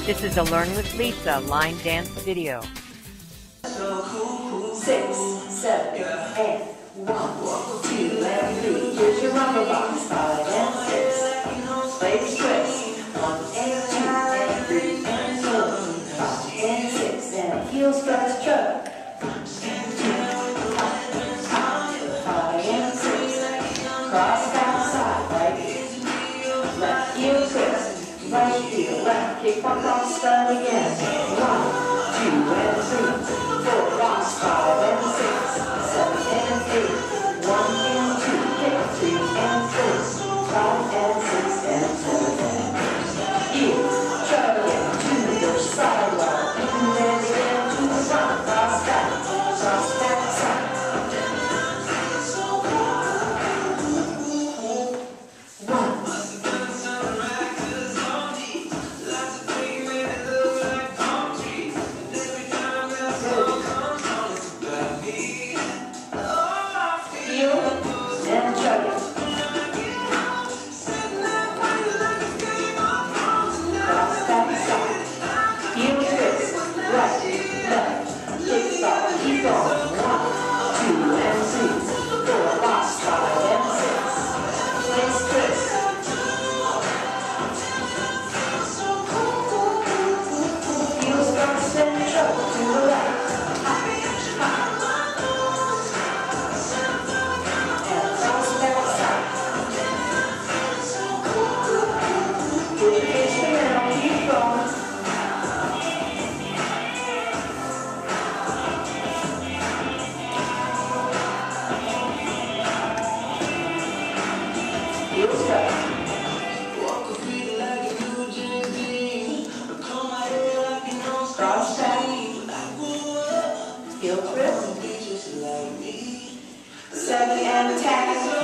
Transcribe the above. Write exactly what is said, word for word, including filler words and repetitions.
This is a Learn with Lisa line dance video. Six, seven, and one, two, and three. Here's your rumba box. Five and six. Ladies twist. One and two and three and four. Five and six and heel stretch chug. Five and six. Cross back side, right. Left heel twist. Right heel left. Kick one off, stun again. One, two and three. Four rocks, five and six, seven and eight, one and two, kick three and four, five and six and seven and eight. Heel, chug again, to the sidewalk, and then again to the front, cross back, cross back side. One. And chug it. Cross back side. Heel twist. Right, left. Kick stop. Keep going. One, two, and three. Four, lost. Five and six. Place twist. Heel stop, spin, chug to the left. Heel step. Cross back. Heel twist. Seven and tag.